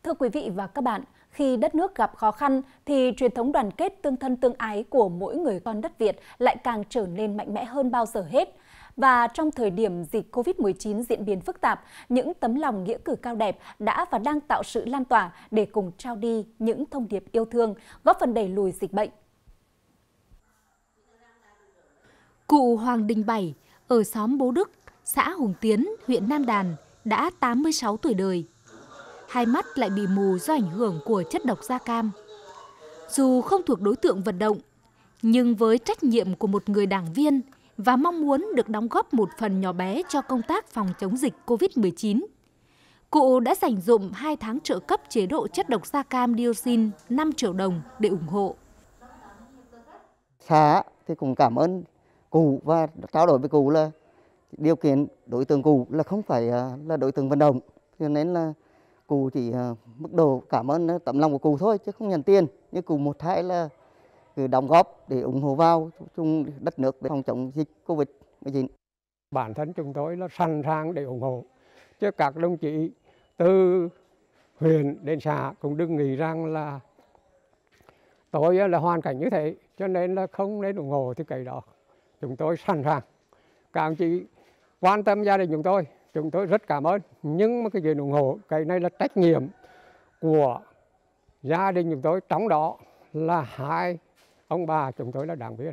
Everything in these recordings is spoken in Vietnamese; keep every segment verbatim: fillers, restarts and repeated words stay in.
Thưa quý vị và các bạn, khi đất nước gặp khó khăn thì truyền thống đoàn kết tương thân tương ái của mỗi người con đất Việt lại càng trở nên mạnh mẽ hơn bao giờ hết. Và trong thời điểm dịch Covid mười chín diễn biến phức tạp, những tấm lòng nghĩa cử cao đẹp đã và đang tạo sự lan tỏa để cùng trao đi những thông điệp yêu thương, góp phần đẩy lùi dịch bệnh. Cụ Hoàng Đình Bảy ở xóm Bố Đức, xã Hùng Tiến, huyện Nam Đàn đã tám mươi sáu tuổi đời. Hai mắt lại bị mù do ảnh hưởng của chất độc da cam. Dù không thuộc đối tượng vận động, nhưng với trách nhiệm của một người đảng viên và mong muốn được đóng góp một phần nhỏ bé cho công tác phòng chống dịch Covid mười chín, cụ đã dành dụm hai tháng trợ cấp chế độ chất độc da cam dioxin năm triệu đồng để ủng hộ. Xã thì cũng cảm ơn cụ và trao đổi với cụ là điều kiện đối tượng cụ là không phải là đối tượng vận động, cho nên là cụ chỉ mức độ cảm ơn tấm lòng của cụ thôi chứ không nhận tiền, nhưng cụ một hai là đóng góp để ủng hộ vào chung đất nước để phòng chống dịch Covid mười chín. Bản thân chúng tôi là sẵn sàng để ủng hộ, chứ các đồng chí từ huyện đến xã cũng đừng nghĩ rằng là tôi là hoàn cảnh như thế cho nên là không nên ủng hộ thì cái đó. Chúng tôi sẵn sàng, các đồng chí quan tâm gia đình chúng tôi, chúng tôi rất cảm ơn. Nhưng mà cái chuyện ủng hộ, cái này là trách nhiệm của gia đình chúng tôi, trong đó là hai ông bà chúng tôi là đảng viên.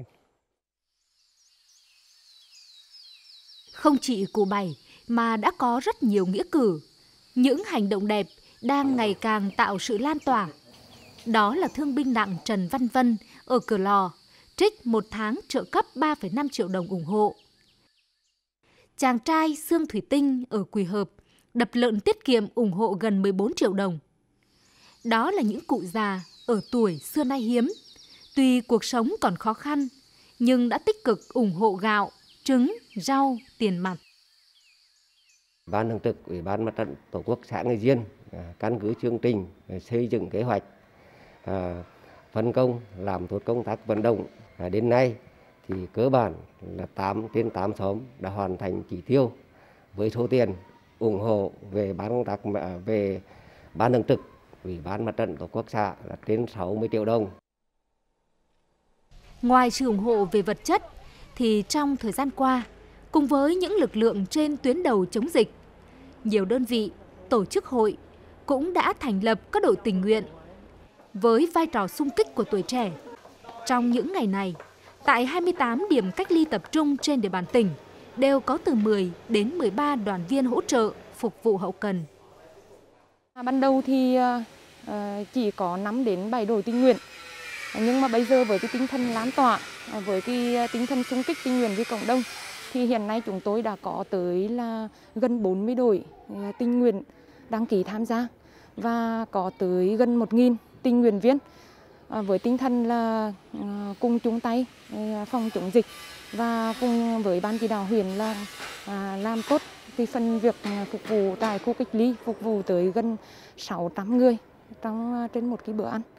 Không chỉ cụ Bảy mà đã có rất nhiều nghĩa cử, những hành động đẹp đang ngày càng tạo sự lan tỏa. Đó là thương binh nặng Trần Văn Vân ở Cửa Lò, trích một tháng trợ cấp ba phẩy năm triệu đồng ủng hộ. Chàng trai Sương Thủy Tinh ở Quỳ Hợp đập lợn tiết kiệm ủng hộ gần mười bốn triệu đồng. Đó là những cụ già ở tuổi xưa nay hiếm, tuy cuộc sống còn khó khăn nhưng đã tích cực ủng hộ gạo, trứng, rau, tiền mặt. Ban Thường trực Ủy ban Mặt trận Tổ quốc xã Nghi Diên căn cứ chương trình xây dựng kế hoạch, phân công làm tốt công tác vận động. Đến nay thì cơ bản là tám trên tám xóm đã hoàn thành chỉ tiêu với số tiền ủng hộ về ban công tác về Ban Thường trực Ủy ban Mặt trận Tổ quốc xã là trên sáu mươi triệu đồng. Ngoài sự ủng hộ về vật chất thì trong thời gian qua, cùng với những lực lượng trên tuyến đầu chống dịch, nhiều đơn vị, tổ chức hội cũng đã thành lập các đội tình nguyện. Với vai trò xung kích của tuổi trẻ, trong những ngày này, tại hai mươi tám điểm cách ly tập trung trên địa bàn tỉnh, đều có từ mười đến mười ba đoàn viên hỗ trợ phục vụ hậu cần. Ban đầu thì chỉ có năm đến bảy đội tình nguyện, nhưng mà bây giờ với cái tinh thần lan tỏa, với cái tinh thần xung kích tình nguyện với cộng đồng, thì hiện nay chúng tôi đã có tới là gần bốn mươi đội tình nguyện đăng ký tham gia và có tới gần một nghìn tình nguyện viên. Với tinh thần là cùng chung tay phòng chống dịch và cùng với ban chỉ đạo huyện là làm tốt cái phần việc phục vụ tại khu cách ly, phục vụ tới gần sáu trăm người trong trên một cái bữa ăn.